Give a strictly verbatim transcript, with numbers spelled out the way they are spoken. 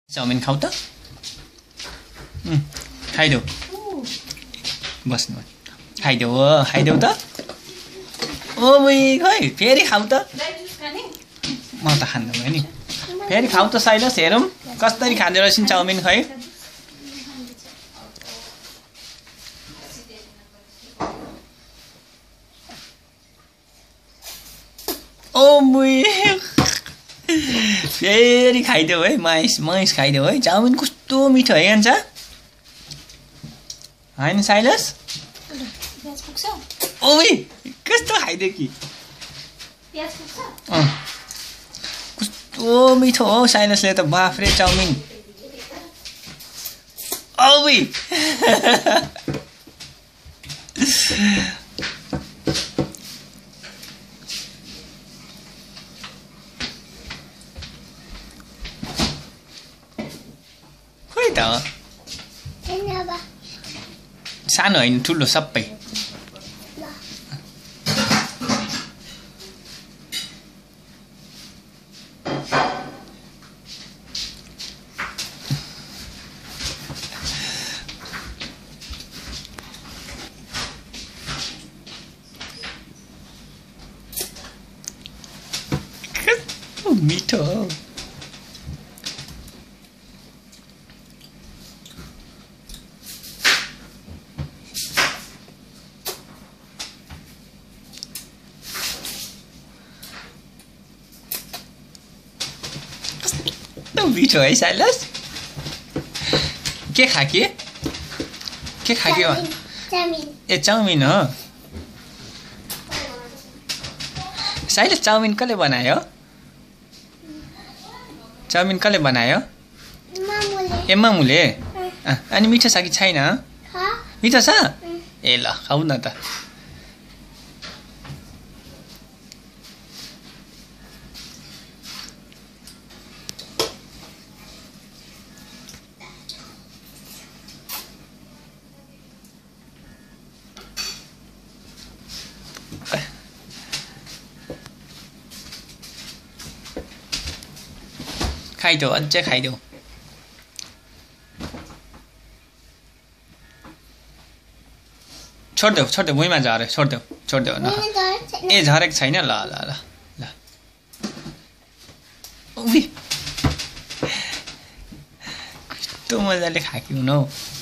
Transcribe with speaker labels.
Speaker 1: chowmein खाऊ त खाइदेऊ बस्नु खाइदेऊ हो खाइदेऊ त ओ मुई खै फेरि खाऊ त म त खान्दैन नि फेरि खाऊ त साइलस हेरौँ कसरी खाँदै रहेछन् चाउमिन खै ओ मुई फेरि खाइदेऊ है माइस माइस खाइदेऊ है चाउमिन कस्तो मिठो है अन्त हैन साइलस ओइ कस्तो खाइदियो कि कस्तो मिठो हो साइलसले त बाफ्रे चाउमिन ओइ खोइ त सानो हैन ठुलो सबै कस्तो मिठो मिठो है साइलस के खाके के खाके ए चाउमिन हो साइलस चाउमिन कसले बनायो चाउमिन कसले बनायो ए मामुले अनि मिठो छ कि छैन मिठो छ ए ल खाऊ न त खाइदेऊ अझै खाइदेऊ छोडिदेऊ छोडिदेऊ भुइँमा झऱ्यो छोडिदेऊ छोडिदेऊ न ए झरेको छैन ल ल ल ल कस्तो मजाले खाएको हुनु हौ